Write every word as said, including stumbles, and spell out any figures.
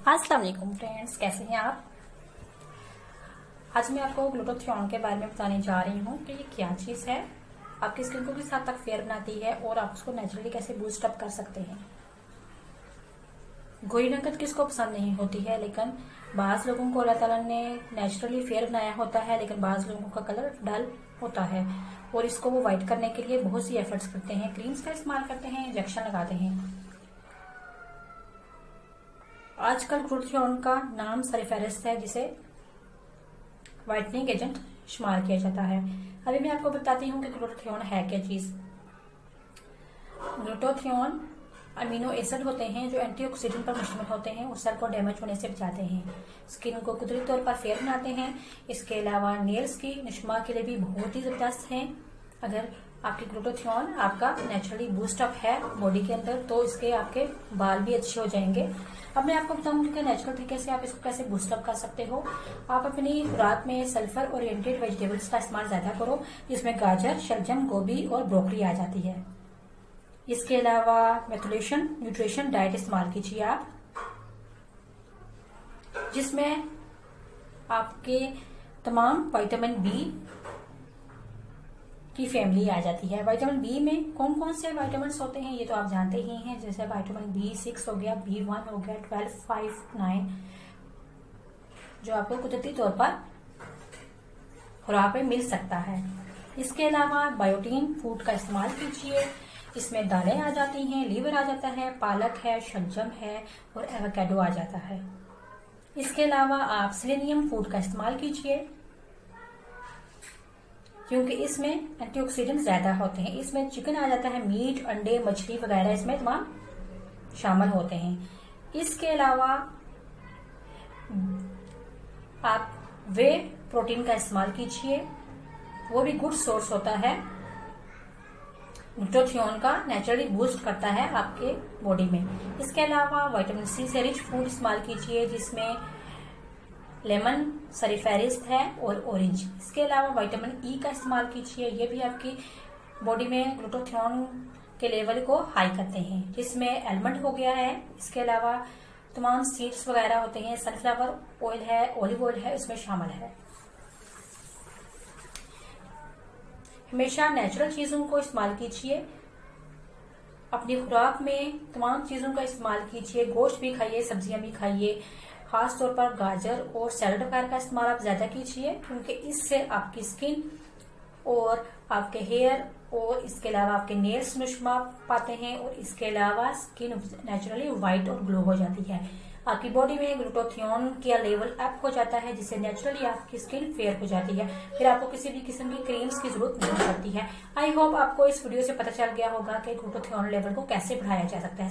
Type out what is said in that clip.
अस्सलाम वालेकुम फ्रेंड्स, कैसे हैं आप। आज मैं आपको ग्लूटाथियोन के बारे में बताने जा रही हूँ कि ये क्या चीज है, आपकी स्किन को किस हद तक फेयर बनाती है और आप उसको नेचुरली कैसे बूस्ट अप कर सकते हैं। गोरी रंगत किसको पसंद नहीं होती है, लेकिन बाज लोगों को अल्लाह ताला ने नेचुरली फेयर बनाया होता है, लेकिन बाज लोगों का कलर डल होता है और इसको वो व्हाइट करने के लिए बहुत सी एफर्ट्स करते हैं, क्रीम्स का इस्तेमाल करते हैं, इंजेक्शन लगाते हैं। आजकल ग्लूटाथियोन का नाम सरफहरिस्त है जिसे व्हाइटनिंग एजेंट शुमार किया जाता है। अभी मैं आपको बताती हूँ कि ग्लूटाथियोन है क्या चीज। ग्लूटाथियोन अमीनो एसिड होते हैं जो एंटीऑक्सीडेंट पर मुश्तमिल होते हैं और सेल को डैमेज होने से बचाते हैं, स्किन को कुदरती तौर पर फेयर बनाते हैं। इसके अलावा नेल्स की नशमा के लिए भी बहुत ही जबरदस्त है। अगर आपकी ग्लूटाथियोन आपका नेचुरली बूस्ट अप है बॉडी के अंदर तो इसके आपके बाल भी अच्छे हो जाएंगे। अब मैं आपको बताऊंगी कि नेचुरल तरीके से आप इसको कैसे बूस्ट अप कर सकते हो। आप अपनी खुराक में सल्फर ओरिएंटेड वेजिटेबल्स का इस्तेमाल ज्यादा करो, जिसमें गाजर, शलजम, गोभी और ब्रोकली आ जाती है। इसके अलावा मेथोलेशन न्यूट्रिशन डाइट इस्तेमाल कीजिए आप, जिसमें आपके तमाम विटामिन बी की फैमिली आ जाती है। विटामिन बी में कौन कौन से विटामिन होते हैं ये तो आप जानते ही हैं, जैसे विटामिन बी सिक्स हो गया, बी वन हो गया, ट्वेल्व, फाइव, नाइन, जो आपको कुदरती तौर पर खुराक में मिल सकता है। इसके अलावा बायोटीन फूड का इस्तेमाल कीजिए, इसमें दालें आ जाती हैं, लीवर आ जाता है, पालक है, शलजम है और एवोकाडो आ जाता है। इसके अलावा आप सेलेनियम फूड का इस्तेमाल कीजिए, क्योंकि इसमें एंटीऑक्सीडेंट ज्यादा होते हैं। इसमें चिकन आ जाता है, मीट, अंडे, मछली वगैरह इसमें तमाम शामिल होते हैं। इसके अलावा आप वे प्रोटीन का इस्तेमाल कीजिए, वो भी गुड सोर्स होता है, ग्लूटाथियोन का नेचुरली बूस्ट करता है आपके बॉडी में। इसके अलावा विटामिन सी से रिच फूड इस्तेमाल कीजिए, जिसमें लेमन सरफहरिस्त है और ऑरेंज। इसके अलावा विटामिन ई का इस्तेमाल कीजिए, ये भी आपकी बॉडी में ग्लूटाथियोन के लेवल को हाई करते हैं, जिसमें आलमंड हो गया है। इसके अलावा तमाम सीड्स वगैरह होते हैं, सनफ्लावर ऑयल है, ऑलिव ऑयल है, इसमें शामिल है। हमेशा नेचुरल चीजों को इस्तेमाल कीजिए, अपनी खुराक में तमाम चीजों का इस्तेमाल कीजिए, गोश्त भी खाइए, सब्जियां भी खाइए, खास तौर पर गाजर और सैलड वगैरह का इस्तेमाल आप ज्यादा कीजिए, क्योंकि इससे आपकी स्किन और आपके हेयर और इसके अलावा आपके नेल्स नुशमा पाते हैं और इसके अलावा स्किन नेचुरली व्हाइट और ग्लो हो जाती है। आपकी बॉडी में ग्लूटाथियोन का लेवल अप हो जाता है, जिससे नेचुरली आपकी स्किन फेयर हो जाती है। फिर आपको किसी भी किस्म की क्रीम्स की जरूरत नहीं पड़ती है। आई होप आपको इस वीडियो से पता चल गया होगा कि ग्लूटाथियोन लेवल को कैसे बढ़ाया जा सकता है।